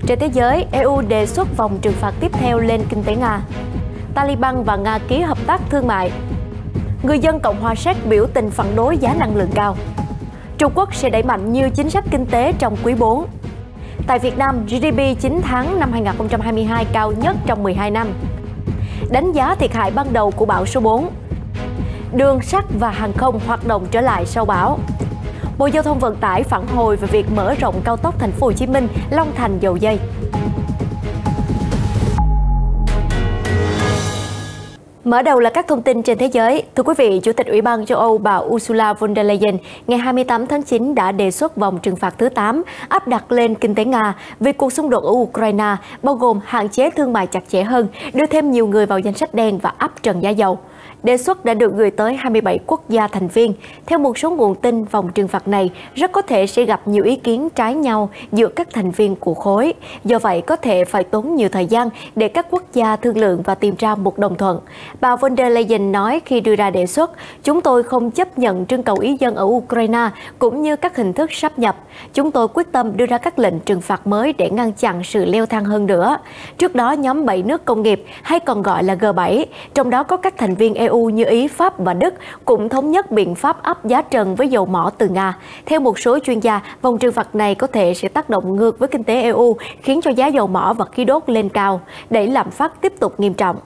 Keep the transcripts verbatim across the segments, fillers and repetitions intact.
Trên thế giới, e u đề xuất vòng trừng phạt tiếp theo lên kinh tế Nga. Taliban và Nga ký hợp tác thương mại. Người dân Cộng hòa Séc biểu tình phản đối giá năng lượng cao. Trung Quốc sẽ đẩy mạnh nhiều chính sách kinh tế trong quý bốn. Tại Việt Nam, giê đê pê chín tháng năm hai nghìn không trăm hai mươi hai cao nhất trong mười hai năm. Đánh giá thiệt hại ban đầu của bão số bốn. Đường sắt và hàng không hoạt động trở lại sau bão. Bộ Giao thông Vận tải phản hồi về việc mở rộng cao tốc Thành phố Hồ Chí Minh - Long Thành - Dầu Giây. Mở đầu là các thông tin trên thế giới. Thưa quý vị, Chủ tịch Ủy ban châu Âu bà Ursula von der Leyen ngày hai mươi tám tháng chín đã đề xuất vòng trừng phạt thứ tám áp đặt lên kinh tế Nga vì cuộc xung đột ở Ukraine, bao gồm hạn chế thương mại chặt chẽ hơn, đưa thêm nhiều người vào danh sách đen và áp trần giá dầu. Đề xuất đã được gửi tới hai mươi bảy quốc gia thành viên. Theo một số nguồn tin, vòng trừng phạt này rất có thể sẽ gặp nhiều ý kiến trái nhau giữa các thành viên của khối. Do vậy, có thể phải tốn nhiều thời gian để các quốc gia thương lượng và tìm ra một đồng thuận. Bà von der Leyen nói khi đưa ra đề xuất, chúng tôi không chấp nhận trưng cầu ý dân ở Ukraine cũng như các hình thức sáp nhập. Chúng tôi quyết tâm đưa ra các lệnh trừng phạt mới để ngăn chặn sự leo thang hơn nữa. Trước đó, nhóm bảy nước công nghiệp, hay còn gọi là G bảy, trong đó có các thành viên e u như Ý, Pháp và Đức, cũng thống nhất biện pháp áp giá trần với dầu mỏ từ Nga. Theo một số chuyên gia, vòng trừng phạt này có thể sẽ tác động ngược với kinh tế e u, khiến cho giá dầu mỏ và khí đốt lên cao, đẩy lạm phát tiếp tục nghiêm trọng.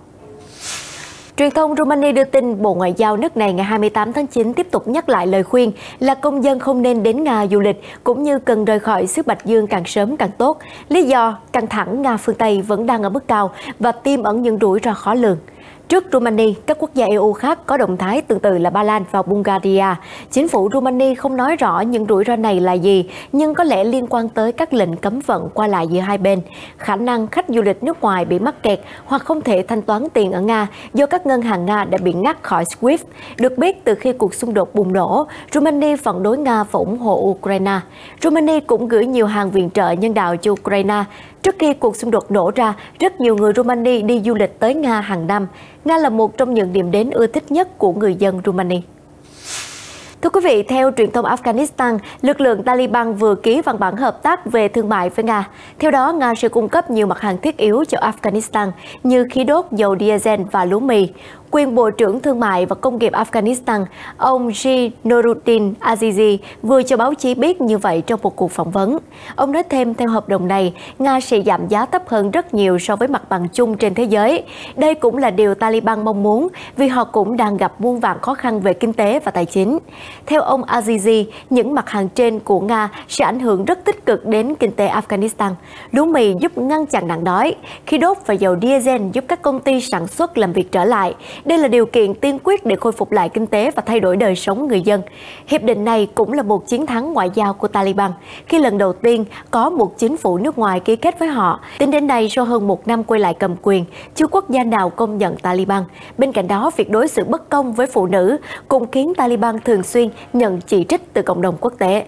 Truyền thông Romania đưa tin Bộ Ngoại giao nước này ngày hai mươi tám tháng chín tiếp tục nhắc lại lời khuyên là công dân không nên đến Nga du lịch, cũng như cần rời khỏi xứ Bạch Dương càng sớm càng tốt. Lý do, căng thẳng Nga phương Tây vẫn đang ở mức cao và tiềm ẩn những rủi ro khó lường. Trước Romania, các quốc gia e u khác có động thái tương tự là Ba Lan và Bulgaria. Chính phủ Romania không nói rõ những rủi ro này là gì, nhưng có lẽ liên quan tới các lệnh cấm vận qua lại giữa hai bên, khả năng khách du lịch nước ngoài bị mắc kẹt hoặc không thể thanh toán tiền ở Nga do các ngân hàng Nga đã bị ngắt khỏi SWIFT. Được biết, từ khi cuộc xung đột bùng nổ, Romania phản đối Nga và ủng hộ Ukraine. Romania cũng gửi nhiều hàng viện trợ nhân đạo cho Ukraine. Trước khi cuộc xung đột nổ ra, rất nhiều người Romania đi du lịch tới Nga hàng năm. Nga là một trong những điểm đến ưa thích nhất của người dân Romania. Thưa quý vị, theo truyền thông Afghanistan, lực lượng Taliban vừa ký văn bản hợp tác về thương mại với Nga. Theo đó, Nga sẽ cung cấp nhiều mặt hàng thiết yếu cho Afghanistan như khí đốt, dầu diesel và lúa mì. Quyền Bộ trưởng Thương mại và Công nghiệp Afghanistan, ông G. Noruddin Azizi, vừa cho báo chí biết như vậy trong một cuộc phỏng vấn. Ông nói thêm, theo hợp đồng này, Nga sẽ giảm giá thấp hơn rất nhiều so với mặt bằng chung trên thế giới. Đây cũng là điều Taliban mong muốn, vì họ cũng đang gặp muôn vàn khó khăn về kinh tế và tài chính. Theo ông Azizi, những mặt hàng trên của Nga sẽ ảnh hưởng rất tích cực đến kinh tế Afghanistan. Lúa mì giúp ngăn chặn nạn đói, khí đốt và dầu diesel giúp các công ty sản xuất làm việc trở lại. Đây là điều kiện tiên quyết để khôi phục lại kinh tế và thay đổi đời sống người dân. Hiệp định này cũng là một chiến thắng ngoại giao của Taliban, khi lần đầu tiên có một chính phủ nước ngoài ký kết với họ. Tính đến nay, sau hơn một năm quay lại cầm quyền, chưa quốc gia nào công nhận Taliban. Bên cạnh đó, việc đối xử bất công với phụ nữ cũng khiến Taliban thường xuyên nhận chỉ trích từ cộng đồng quốc tế.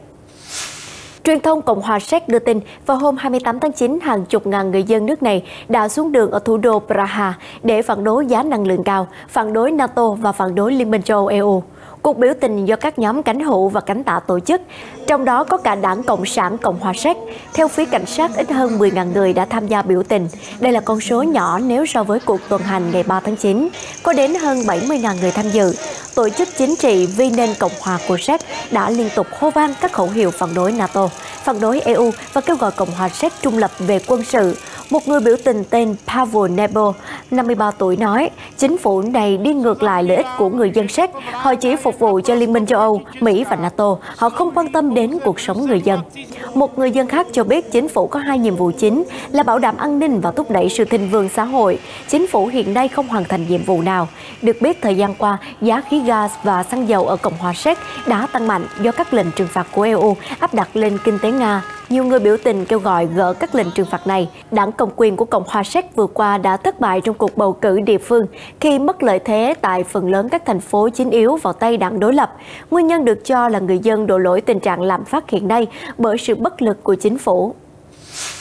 Truyền thông Cộng hòa Séc đưa tin, vào hôm hai mươi tám tháng chín, hàng chục ngàn người dân nước này đã xuống đường ở thủ đô Praha để phản đối giá năng lượng cao, phản đối NATO và phản đối Liên minh châu Âu e u. Cuộc biểu tình do các nhóm cánh hữu và cánh tả tổ chức, trong đó có cả Đảng Cộng sản Cộng hòa Séc. Theo phía cảnh sát, ít hơn mười nghìn người đã tham gia biểu tình. Đây là con số nhỏ nếu so với cuộc tuần hành ngày ba tháng chín, có đến hơn bảy mươi nghìn người tham dự. Tổ chức chính trị Vi nên Cộng hòa của Séc đã liên tục hô vang các khẩu hiệu phản đối NATO, phản đối e u và kêu gọi Cộng hòa Séc trung lập về quân sự. Một người biểu tình tên Pavel Nebo, năm mươi ba tuổi, nói chính phủ này đi ngược lại lợi ích của người dân Séc. Họ chỉ phục vụ cho Liên minh châu Âu, Mỹ và NATO. Họ không quan tâm đến cuộc sống người dân. Một người dân khác cho biết chính phủ có hai nhiệm vụ chính là bảo đảm an ninh và thúc đẩy sự thịnh vượng xã hội. Chính phủ hiện nay không hoàn thành nhiệm vụ nào. Được biết, thời gian qua, giá khí gas và xăng dầu ở Cộng hòa Séc đã tăng mạnh do các lệnh trừng phạt của e u áp đặt lên kinh tế Nga. Nhiều người biểu tình kêu gọi gỡ các lệnh trừng phạt này. Đảng cầm quyền của Cộng hòa Séc vừa qua đã thất bại trong cuộc bầu cử địa phương khi mất lợi thế tại phần lớn các thành phố chính yếu vào tay đảng đối lập. Nguyên nhân được cho là người dân đổ lỗi tình trạng lạm phát hiện nay bởi sự bất lực của chính phủ.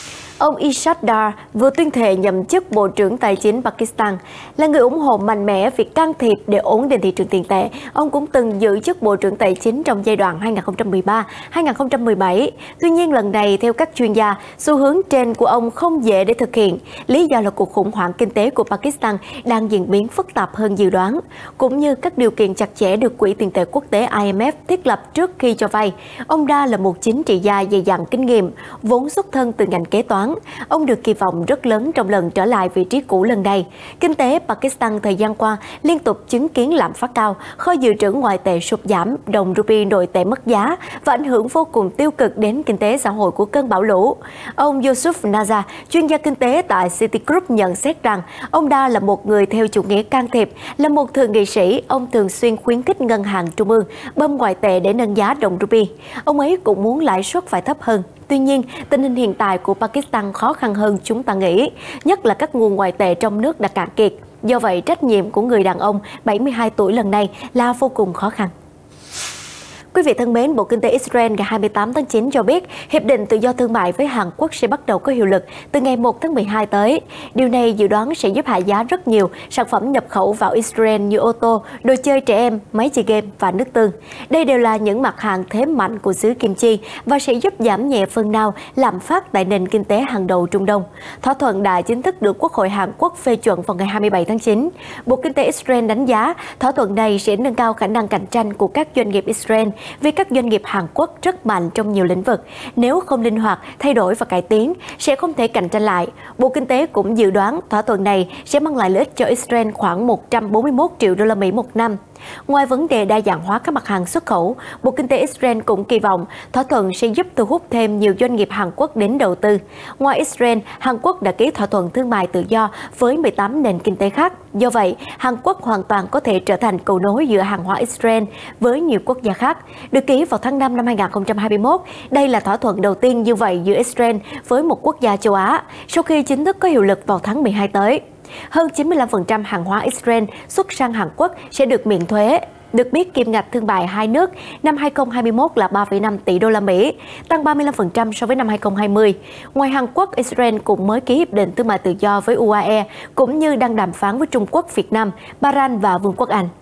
Ông Ishaq Dar vừa tuyên thệ nhậm chức Bộ trưởng Tài chính Pakistan. Là người ủng hộ mạnh mẽ việc can thiệp để ổn định thị trường tiền tệ, ông cũng từng giữ chức Bộ trưởng Tài chính trong giai đoạn hai nghìn không trăm mười ba đến hai nghìn không trăm mười bảy. Tuy nhiên lần này, theo các chuyên gia, xu hướng trên của ông không dễ để thực hiện. Lý do là cuộc khủng hoảng kinh tế của Pakistan đang diễn biến phức tạp hơn dự đoán, cũng như các điều kiện chặt chẽ được Quỹ tiền tệ quốc tế I M F thiết lập trước khi cho vay. Ông Dar là một chính trị gia dày dặn kinh nghiệm, vốn xuất thân từ ngành kế toán. Ông được kỳ vọng rất lớn trong lần trở lại vị trí cũ lần này. Kinh tế Pakistan thời gian qua liên tục chứng kiến lạm phát cao, kho dự trữ ngoại tệ sụt giảm, đồng rupee nội tệ mất giá và ảnh hưởng vô cùng tiêu cực đến kinh tế xã hội của cơn bão lũ. Ông Yusuf Naza, chuyên gia kinh tế tại Citigroup nhận xét rằng ông Dar là một người theo chủ nghĩa can thiệp, là một thượng nghị sĩ. Ông thường xuyên khuyến khích ngân hàng trung ương bơm ngoại tệ để nâng giá đồng rupee. Ông ấy cũng muốn lãi suất phải thấp hơn. Tuy nhiên, tình hình hiện tại của Pakistan khó khăn hơn chúng ta nghĩ, nhất là các nguồn ngoại tệ trong nước đã cạn kiệt. Do vậy, trách nhiệm của người đàn ông bảy mươi hai tuổi lần này là vô cùng khó khăn. Quý vị thân mến, Bộ Kinh tế Israel ngày hai mươi tám tháng chín cho biết hiệp định tự do thương mại với Hàn Quốc sẽ bắt đầu có hiệu lực từ ngày một tháng mười hai tới. Điều này dự đoán sẽ giúp hạ giá rất nhiều sản phẩm nhập khẩu vào Israel như ô tô, đồ chơi trẻ em, máy chơi game và nước tương. Đây đều là những mặt hàng thế mạnh của xứ kim chi và sẽ giúp giảm nhẹ phần nào lạm phát tại nền kinh tế hàng đầu Trung Đông. Thỏa thuận đã chính thức được Quốc hội Hàn Quốc phê chuẩn vào ngày hai mươi bảy tháng chín. Bộ Kinh tế Israel đánh giá thỏa thuận này sẽ nâng cao khả năng cạnh tranh của các doanh nghiệp Israel vì các doanh nghiệp Hàn Quốc rất mạnh trong nhiều lĩnh vực. Nếu không linh hoạt, thay đổi và cải tiến, sẽ không thể cạnh tranh lại. Bộ Kinh tế cũng dự đoán thỏa thuận này sẽ mang lại lợi ích cho Israel khoảng một trăm bốn mươi mốt triệu đô la Mỹ một năm. Ngoài vấn đề đa dạng hóa các mặt hàng xuất khẩu, Bộ Kinh tế Israel cũng kỳ vọng thỏa thuận sẽ giúp thu hút thêm nhiều doanh nghiệp Hàn Quốc đến đầu tư. Ngoài Israel, Hàn Quốc đã ký thỏa thuận thương mại tự do với mười tám nền kinh tế khác. Do vậy, Hàn Quốc hoàn toàn có thể trở thành cầu nối giữa hàng hóa Israel với nhiều quốc gia khác. Được ký vào tháng năm năm hai nghìn không trăm hai mươi mốt, đây là thỏa thuận đầu tiên như vậy giữa Israel với một quốc gia châu Á, sau khi chính thức có hiệu lực vào tháng mười hai tới. Hơn chín mươi lăm phần trăm hàng hóa Israel xuất sang Hàn Quốc sẽ được miễn thuế. Được biết, kim ngạch thương mại hai nước năm hai nghìn không trăm hai mươi mốt là ba phẩy năm tỷ đô la Mỹ, tăng ba mươi lăm phần trăm so với năm hai nghìn không trăm hai mươi. Ngoài Hàn Quốc, Israel cũng mới ký hiệp định thương mại tự do với u a e, cũng như đang đàm phán với Trung Quốc, Việt Nam, Bahrain và Vương quốc Anh.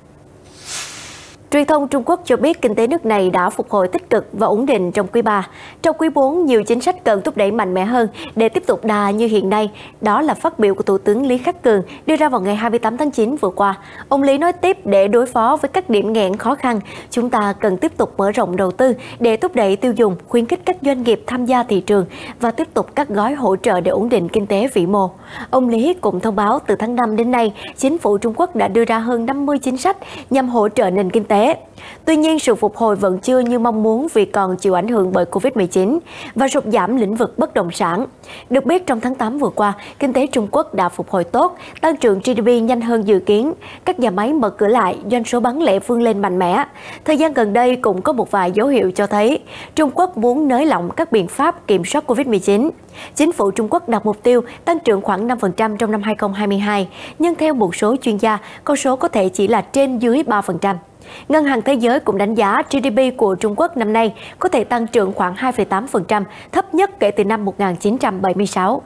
Truyền thông Trung Quốc cho biết kinh tế nước này đã phục hồi tích cực và ổn định trong quý ba. Trong quý bốn, nhiều chính sách cần thúc đẩy mạnh mẽ hơn để tiếp tục đà như hiện nay. Đó là phát biểu của Thủ tướng Lý Khắc Cường đưa ra vào ngày hai mươi tám tháng chín vừa qua. Ông Lý nói tiếp, để đối phó với các điểm nghẽn khó khăn, chúng ta cần tiếp tục mở rộng đầu tư để thúc đẩy tiêu dùng, khuyến khích các doanh nghiệp tham gia thị trường và tiếp tục các gói hỗ trợ để ổn định kinh tế vĩ mô. Ông Lý cũng thông báo từ tháng năm đến nay, chính phủ Trung Quốc đã đưa ra hơn năm mươi chính sách nhằm hỗ trợ nền kinh tế. Tuy nhiên, sự phục hồi vẫn chưa như mong muốn vì còn chịu ảnh hưởng bởi Covid mười chín và sụt giảm lĩnh vực bất động sản. Được biết, trong tháng tám vừa qua, kinh tế Trung Quốc đã phục hồi tốt, tăng trưởng G D P nhanh hơn dự kiến. Các nhà máy mở cửa lại, doanh số bán lẻ vươn lên mạnh mẽ. Thời gian gần đây cũng có một vài dấu hiệu cho thấy Trung Quốc muốn nới lỏng các biện pháp kiểm soát Covid mười chín. Chính phủ Trung Quốc đặt mục tiêu tăng trưởng khoảng năm phần trăm trong năm hai nghìn không trăm hai mươi hai, nhưng theo một số chuyên gia, con số có thể chỉ là trên dưới ba phần trăm. Ngân hàng Thế giới cũng đánh giá G D P của Trung Quốc năm nay có thể tăng trưởng khoảng hai phẩy tám phần trăm, thấp nhất kể từ năm một nghìn chín trăm bảy mươi sáu.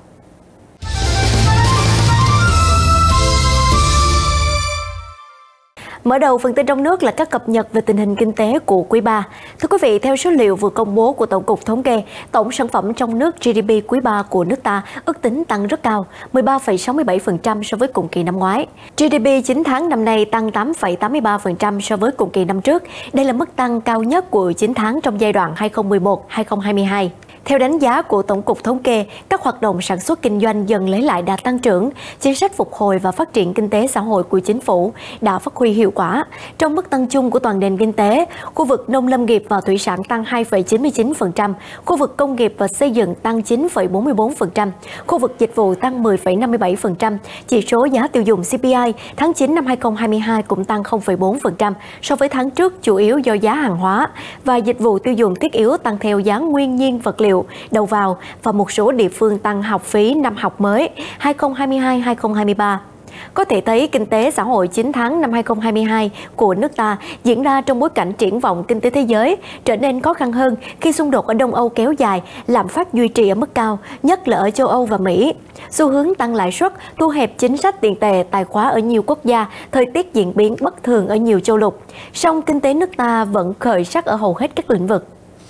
Mở đầu phần tin trong nước là các cập nhật về tình hình kinh tế của quý ba. Thưa quý vị, theo số liệu vừa công bố của Tổng cục Thống kê, tổng sản phẩm trong nước G D P quý ba của nước ta ước tính tăng rất cao, mười ba phẩy sáu mươi bảy phần trăm so với cùng kỳ năm ngoái. G D P chín tháng năm nay tăng tám phẩy tám mươi ba phần trăm so với cùng kỳ năm trước. Đây là mức tăng cao nhất của chín tháng trong giai đoạn hai nghìn không trăm mười một đến hai nghìn không trăm hai mươi hai. Theo đánh giá của Tổng cục Thống kê, các hoạt động sản xuất kinh doanh dần lấy lại đà tăng trưởng, chính sách phục hồi và phát triển kinh tế xã hội của chính phủ đã phát huy hiệu quả. Trong mức tăng chung của toàn nền kinh tế, khu vực nông lâm nghiệp và thủy sản tăng hai phẩy chín mươi chín phần trăm, khu vực công nghiệp và xây dựng tăng chín phẩy bốn mươi bốn phần trăm, khu vực dịch vụ tăng mười phẩy năm mươi bảy phần trăm. Chỉ số giá tiêu dùng C P I tháng chín năm hai nghìn không trăm hai mươi hai cũng tăng không phẩy bốn phần trăm so với tháng trước, chủ yếu do giá hàng hóa và dịch vụ tiêu dùng thiết yếu tăng theo giá nguyên nhiên vật liệu đầu vào và một số địa phương tăng học phí năm học mới hai nghìn không trăm hai mươi hai đến hai nghìn không trăm hai mươi ba. Có thể thấy kinh tế xã hội chín tháng năm hai không hai hai của nước ta diễn ra trong bối cảnh triển vọng kinh tế thế giới trở nên khó khăn hơn khi xung đột ở Đông Âu kéo dài, lạm phát duy trì ở mức cao, nhất là ở châu Âu và Mỹ. Xu hướng tăng lãi suất, thu hẹp chính sách tiền tệ tài khóa ở nhiều quốc gia, thời tiết diễn biến bất thường ở nhiều châu lục. Song kinh tế nước ta vẫn khởi sắc ở hầu hết các lĩnh vực.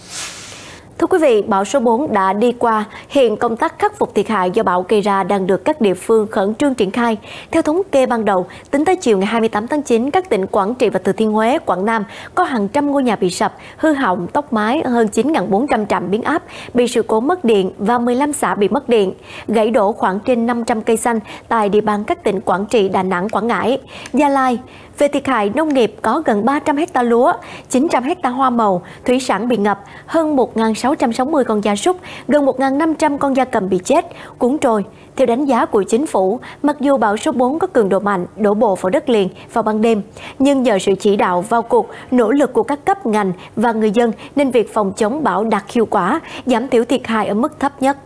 Thưa quý vị, bão số bốn đã đi qua, hiện công tác khắc phục thiệt hại do bão gây ra đang được các địa phương khẩn trương triển khai. Theo thống kê ban đầu, tính tới chiều ngày hai mươi tám tháng chín, các tỉnh Quảng Trị và Thừa Thiên Huế, Quảng Nam có hàng trăm ngôi nhà bị sập, hư hỏng, tốc mái, hơn chín nghìn bốn trăm trạm biến áp bị sự cố mất điện và mười lăm xã bị mất điện, gãy đổ khoảng trên năm trăm cây xanh tại địa bàn các tỉnh Quảng Trị, Đà Nẵng, Quảng Ngãi, Gia Lai. Về thiệt hại nông nghiệp có gần ba trăm héc ta lúa, chín trăm héc ta hoa màu, thủy sản bị ngập, hơn một nghìn sáu trăm sáu mươi con gia súc, gần một nghìn năm trăm con gia cầm bị chết, cuốn trôi. Theo đánh giá của chính phủ, mặc dù bão số bốn có cường độ mạnh, đổ bộ vào đất liền vào ban đêm, nhưng nhờ sự chỉ đạo vào cuộc, nỗ lực của các cấp ngành và người dân nên việc phòng chống bão đạt hiệu quả, giảm thiểu thiệt hại ở mức thấp nhất.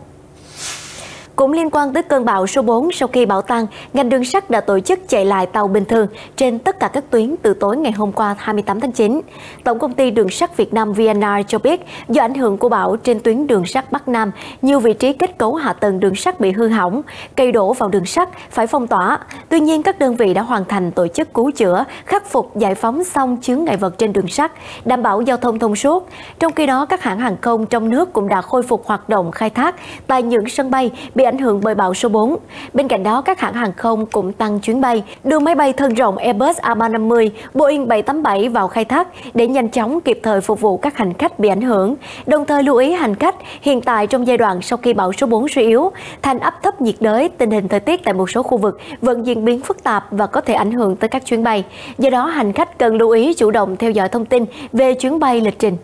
Cũng liên quan tới cơn bão số bốn, sau khi bão tan, ngành đường sắt đã tổ chức chạy lại tàu bình thường trên tất cả các tuyến từ tối ngày hôm qua hai mươi tám tháng chín. Tổng công ty Đường sắt Việt Nam vê en rờ cho biết, do ảnh hưởng của bão trên tuyến đường sắt Bắc Nam, nhiều vị trí kết cấu hạ tầng đường sắt bị hư hỏng, cây đổ vào đường sắt phải phong tỏa. Tuy nhiên, các đơn vị đã hoàn thành tổ chức cứu chữa, khắc phục, giải phóng xong chướng ngại vật trên đường sắt, đảm bảo giao thông thông suốt. Trong khi đó, các hãng hàng không trong nước cũng đã khôi phục hoạt động khai thác tại những sân bay bị ảnh hưởng bởi bão số bốn. Bên cạnh đó, các hãng hàng không cũng tăng chuyến bay, đưa máy bay thân rộng Airbus A ba trăm năm mươi, Boeing bảy tám bảy vào khai thác để nhanh chóng kịp thời phục vụ các hành khách bị ảnh hưởng. Đồng thời lưu ý hành khách hiện tại trong giai đoạn sau khi bão số bốn suy yếu thành áp thấp nhiệt đới, tình hình thời tiết tại một số khu vực vẫn diễn biến phức tạp và có thể ảnh hưởng tới các chuyến bay. Do đó, hành khách cần lưu ý chủ động theo dõi thông tin về chuyến bay lịch trình.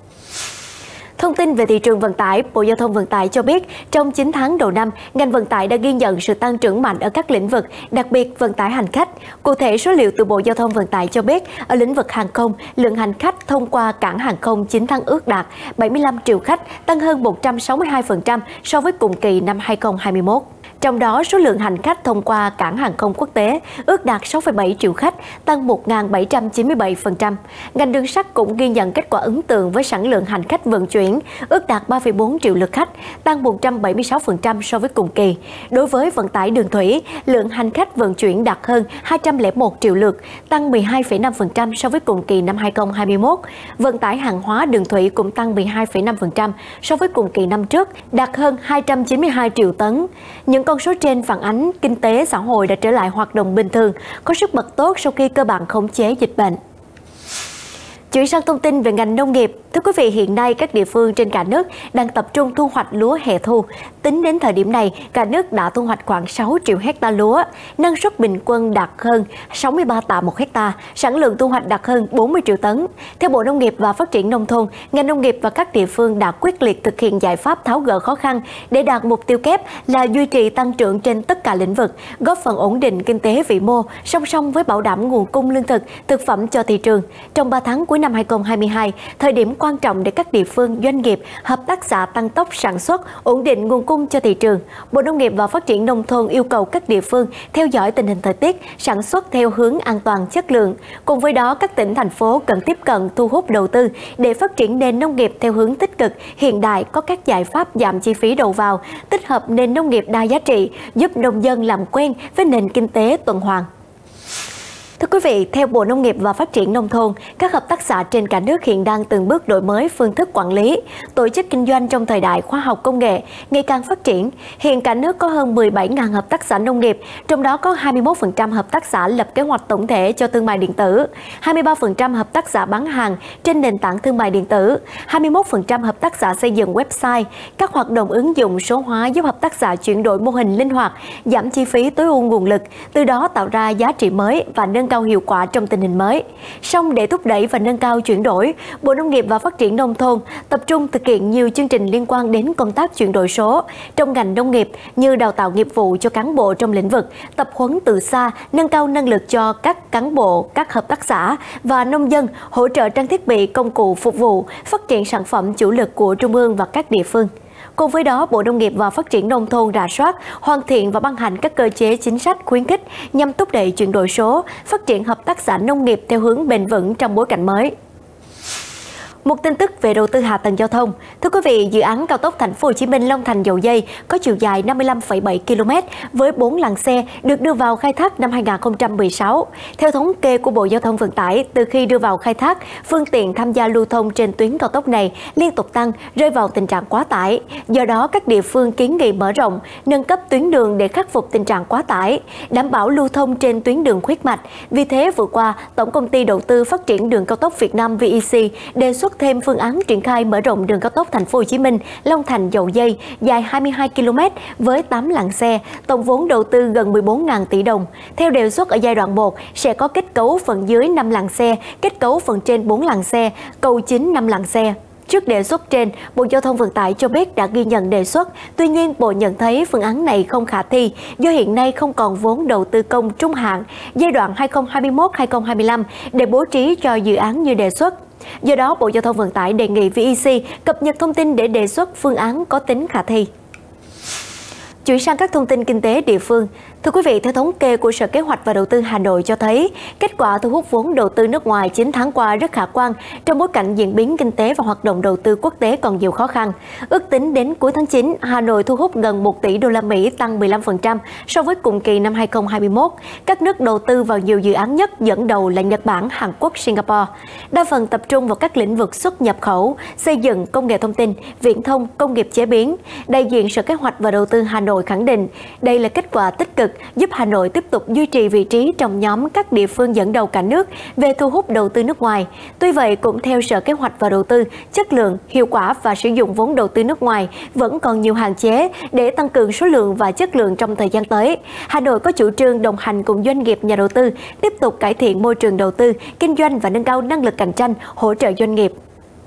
Thông tin về thị trường vận tải, Bộ Giao thông Vận tải cho biết, trong chín tháng đầu năm, ngành vận tải đã ghi nhận sự tăng trưởng mạnh ở các lĩnh vực, đặc biệt vận tải hành khách. Cụ thể, số liệu từ Bộ Giao thông Vận tải cho biết, ở lĩnh vực hàng không, lượng hành khách thông qua cảng hàng không chín tháng ước đạt bảy mươi lăm triệu khách, tăng hơn một trăm sáu mươi hai phần trăm so với cùng kỳ năm hai không hai mốt. Trong đó, số lượng hành khách thông qua cảng hàng không quốc tế ước đạt sáu phẩy bảy triệu khách, tăng một nghìn bảy trăm chín mươi bảy phần trăm. Ngành đường sắt cũng ghi nhận kết quả ấn tượng với sản lượng hành khách vận chuyển ước đạt ba phẩy bốn triệu lượt khách, tăng một trăm bảy mươi sáu phần trăm so với cùng kỳ. Đối với vận tải đường thủy, lượng hành khách vận chuyển đạt hơn hai trăm lẻ một triệu lượt, tăng mười hai phẩy năm phần trăm so với cùng kỳ năm hai không hai mốt. Vận tải hàng hóa đường thủy cũng tăng mười hai phẩy năm phần trăm so với cùng kỳ năm trước, đạt hơn hai trăm chín mươi hai triệu tấn. Những con số trên phản ánh kinh tế xã hội đã trở lại hoạt động bình thường, có sức bật tốt sau khi cơ bản khống chế dịch bệnh. Chuyển sang thông tin về ngành nông nghiệp. Thưa quý vị, hiện nay các địa phương trên cả nước đang tập trung thu hoạch lúa hè thu. Tính đến thời điểm này, cả nước đã thu hoạch khoảng sáu triệu hecta lúa, năng suất bình quân đạt hơn sáu mươi ba tạ một hecta, sản lượng thu hoạch đạt hơn bốn mươi triệu tấn. Theo Bộ Nông nghiệp và Phát triển Nông thôn, ngành nông nghiệp và các địa phương đã quyết liệt thực hiện giải pháp tháo gỡ khó khăn để đạt mục tiêu kép là duy trì tăng trưởng trên tất cả lĩnh vực, góp phần ổn định kinh tế vĩ mô, song song với bảo đảm nguồn cung lương thực, thực phẩm cho thị trường. Trong ba tháng cuối năm hai không hai hai, thời điểm quan trọng để các địa phương, doanh nghiệp, hợp tác xã tăng tốc sản xuất, ổn định nguồn cung cho thị trường. Bộ Nông nghiệp và Phát triển Nông thôn yêu cầu các địa phương theo dõi tình hình thời tiết, sản xuất theo hướng an toàn chất lượng. Cùng với đó, các tỉnh, thành phố cần tiếp cận thu hút đầu tư để phát triển nền nông nghiệp theo hướng tích cực, hiện đại, có các giải pháp giảm chi phí đầu vào, tích hợp nền nông nghiệp đa giá trị, giúp nông dân làm quen với nền kinh tế tuần hoàn. Thưa quý vị, theo Bộ Nông nghiệp và Phát triển Nông thôn, các hợp tác xã trên cả nước hiện đang từng bước đổi mới phương thức quản lý, tổ chức kinh doanh trong thời đại khoa học công nghệ ngày càng phát triển. Hiện cả nước có hơn mười bảy nghìn hợp tác xã nông nghiệp, trong đó có hai mươi mốt phần trăm hợp tác xã lập kế hoạch tổng thể cho thương mại điện tử, hai mươi ba phần trăm hợp tác xã bán hàng trên nền tảng thương mại điện tử, hai mươi mốt phần trăm hợp tác xã xây dựng website. Các hoạt động ứng dụng số hóa giúp hợp tác xã chuyển đổi mô hình linh hoạt, giảm chi phí tối ưu nguồn lực, từ đó tạo ra giá trị mới và nâng cao hiệu quả trong tình hình mới. Song để thúc đẩy và nâng cao chuyển đổi, Bộ Nông nghiệp và Phát triển Nông thôn tập trung thực hiện nhiều chương trình liên quan đến công tác chuyển đổi số trong ngành nông nghiệp như đào tạo nghiệp vụ cho cán bộ trong lĩnh vực, tập huấn từ xa, nâng cao năng lực cho các cán bộ, các hợp tác xã và nông dân, hỗ trợ trang thiết bị, công cụ phục vụ, phát triển sản phẩm chủ lực của Trung ương và các địa phương. Cùng với đó, Bộ Nông nghiệp và Phát triển Nông thôn rà soát, hoàn thiện và ban hành các cơ chế chính sách khuyến khích nhằm thúc đẩy chuyển đổi số, phát triển hợp tác xã nông nghiệp theo hướng bền vững trong bối cảnh mới. Một tin tức về đầu tư hạ tầng giao thông. Thưa quý vị, dự án cao tốc Thành phố Hồ Chí Minh - Long Thành - Dầu Giây có chiều dài năm mươi lăm phẩy bảy ki lô mét với bốn làn xe được đưa vào khai thác năm hai nghìn không trăm mười sáu. Theo thống kê của Bộ Giao thông Vận tải, từ khi đưa vào khai thác, phương tiện tham gia lưu thông trên tuyến cao tốc này liên tục tăng, rơi vào tình trạng quá tải. Do đó, các địa phương kiến nghị mở rộng, nâng cấp tuyến đường để khắc phục tình trạng quá tải, đảm bảo lưu thông trên tuyến đường huyết mạch. Vì thế, vừa qua, Tổng công ty Đầu tư Phát triển Đường cao tốc Việt Nam V E C đề xuất thêm phương án triển khai mở rộng đường cao tốc Thành phố Hồ Chí Minh - Long Thành - Dầu Giây dài hai mươi hai ki lô mét với tám làn xe, tổng vốn đầu tư gần mười bốn nghìn tỷ đồng. Theo đề xuất, ở giai đoạn một sẽ có kết cấu phần dưới năm làn xe, kết cấu phần trên bốn làn xe, cầu chính năm làn xe. Trước đề xuất trên, Bộ Giao thông Vận tải cho biết đã ghi nhận đề xuất, tuy nhiên Bộ nhận thấy phương án này không khả thi do hiện nay không còn vốn đầu tư công trung hạn giai đoạn hai nghìn không trăm hai mươi mốt đến hai nghìn không trăm hai mươi lăm để bố trí cho dự án như đề xuất. Do đó, Bộ Giao thông Vận tải đề nghị V E C cập nhật thông tin để đề xuất phương án có tính khả thi. Chuyển sang các thông tin kinh tế địa phương. Thưa quý vị, theo thống kê của Sở Kế hoạch và Đầu tư Hà Nội cho thấy, kết quả thu hút vốn đầu tư nước ngoài chín tháng qua rất khả quan trong bối cảnh diễn biến kinh tế và hoạt động đầu tư quốc tế còn nhiều khó khăn. Ước tính đến cuối tháng chín, Hà Nội thu hút gần một tỷ đô la Mỹ, tăng mười lăm phần trăm so với cùng kỳ năm hai nghìn không trăm hai mươi mốt. Các nước đầu tư vào nhiều dự án nhất dẫn đầu là Nhật Bản, Hàn Quốc, Singapore. Đa phần tập trung vào các lĩnh vực xuất nhập khẩu, xây dựng, công nghệ thông tin, viễn thông, công nghiệp chế biến. Đại diện Sở Kế hoạch và Đầu tư Hà Nội khẳng định đây là kết quả tích cực giúp Hà Nội tiếp tục duy trì vị trí trong nhóm các địa phương dẫn đầu cả nước về thu hút đầu tư nước ngoài. Tuy vậy, cũng theo Sở Kế hoạch và Đầu tư, chất lượng, hiệu quả và sử dụng vốn đầu tư nước ngoài vẫn còn nhiều hạn chế. Để tăng cường số lượng và chất lượng trong thời gian tới, Hà Nội có chủ trương đồng hành cùng doanh nghiệp, nhà đầu tư tiếp tục cải thiện môi trường đầu tư, kinh doanh và nâng cao năng lực cạnh tranh, hỗ trợ doanh nghiệp.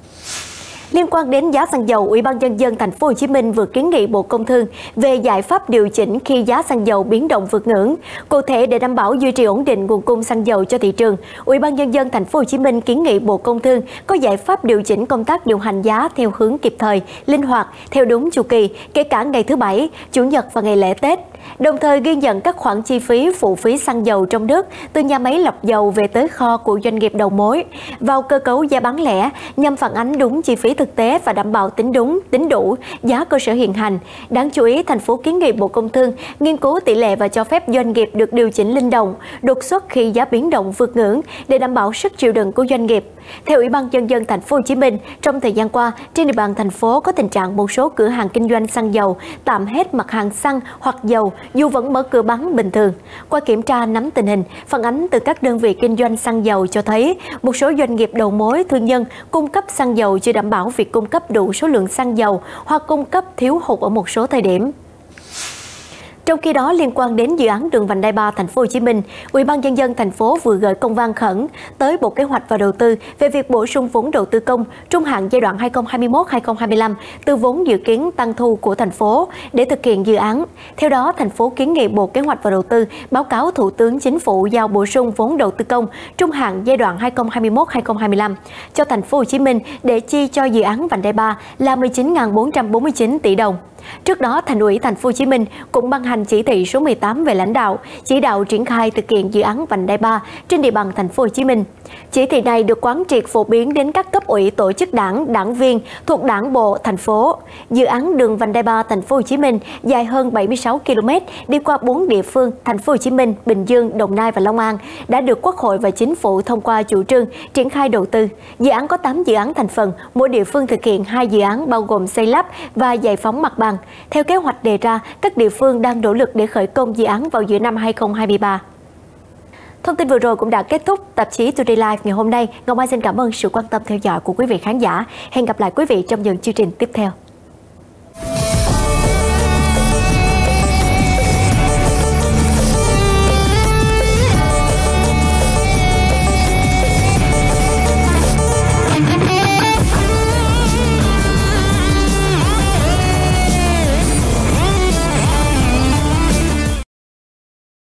Liên quan đến giá xăng dầu, Ủy ban Nhân dân Thành phố Hồ Chí Minh vừa kiến nghị Bộ Công Thương về giải pháp điều chỉnh khi giá xăng dầu biến động vượt ngưỡng. Cụ thể, để đảm bảo duy trì ổn định nguồn cung xăng dầu cho thị trường, Ủy ban Nhân dân Thành phố Hồ Chí Minh kiến nghị Bộ Công Thương có giải pháp điều chỉnh công tác điều hành giá theo hướng kịp thời, linh hoạt, theo đúng chu kỳ, kể cả ngày thứ Bảy, Chủ nhật và ngày lễ Tết. Đồng thời ghi nhận các khoản chi phí phụ phí xăng dầu trong nước từ nhà máy lọc dầu về tới kho của doanh nghiệp đầu mối vào cơ cấu giá bán lẻ nhằm phản ánh đúng chi phí thực tế và đảm bảo tính đúng, tính đủ giá cơ sở hiện hành. Đáng chú ý, thành phố kiến nghị Bộ Công Thương nghiên cứu tỷ lệ và cho phép doanh nghiệp được điều chỉnh linh động, đột xuất khi giá biến động vượt ngưỡng để đảm bảo sức chịu đựng của doanh nghiệp. Theo Ủy ban Nhân dân Thành phố Hồ Chí Minh, trong thời gian qua, trên địa bàn thành phố có tình trạng một số cửa hàng kinh doanh xăng dầu tạm hết mặt hàng xăng hoặc dầu dù vẫn mở cửa bán bình thường. Qua kiểm tra nắm tình hình, phản ánh từ các đơn vị kinh doanh xăng dầu cho thấy một số doanh nghiệp đầu mối, thương nhân cung cấp xăng dầu chưa đảm bảo việc cung cấp đủ số lượng xăng dầu hoặc cung cấp thiếu hụt ở một số thời điểm. Trong khi đó, liên quan đến dự án đường vành đai ba Thành phố Hồ Chí Minh, Ủy ban Nhân dân thành phố vừa gửi công văn khẩn tới Bộ Kế hoạch và Đầu tư về việc bổ sung vốn đầu tư công trung hạn giai đoạn hai nghìn không trăm hai mươi mốt đến hai nghìn không trăm hai mươi lăm từ vốn dự kiến tăng thu của thành phố để thực hiện dự án. Theo đó, thành phố kiến nghị Bộ Kế hoạch và Đầu tư báo cáo Thủ tướng Chính phủ giao bổ sung vốn đầu tư công trung hạn giai đoạn hai nghìn không trăm hai mươi mốt đến hai nghìn không trăm hai mươi lăm cho Thành phố Hồ Chí Minh để chi cho dự án vành đai ba là mười chín nghìn bốn trăm bốn mươi chín tỷ đồng. Trước đó, Thành ủy Thành phố Hồ Chí Minh cũng ban hành chỉ thị số mười tám về lãnh đạo, chỉ đạo triển khai thực hiện dự án vành đai ba trên địa bàn Thành phố Hồ Chí Minh. Chỉ thị này được quán triệt phổ biến đến các cấp ủy, tổ chức đảng, đảng viên thuộc Đảng bộ thành phố. Dự án đường vành đai ba Thành phố Hồ Chí Minh dài hơn bảy mươi sáu ki lô mét đi qua bốn địa phương Thành phố Hồ Chí Minh, Bình Dương, Đồng Nai và Long An đã được Quốc hội và Chính phủ thông qua chủ trương triển khai đầu tư. Dự án có tám dự án thành phần, mỗi địa phương thực hiện hai dự án bao gồm xây lắp và giải phóng mặt bằng. Theo kế hoạch đề ra, các địa phương đang nỗ lực để khởi công dự án vào giữa năm hai nghìn không trăm hai mươi ba. Thông tin vừa rồi cũng đã kết thúc tạp chí Today Live ngày hôm nay. Ngọc Mai xin cảm ơn sự quan tâm theo dõi của quý vị khán giả. Hẹn gặp lại quý vị trong những chương trình tiếp theo.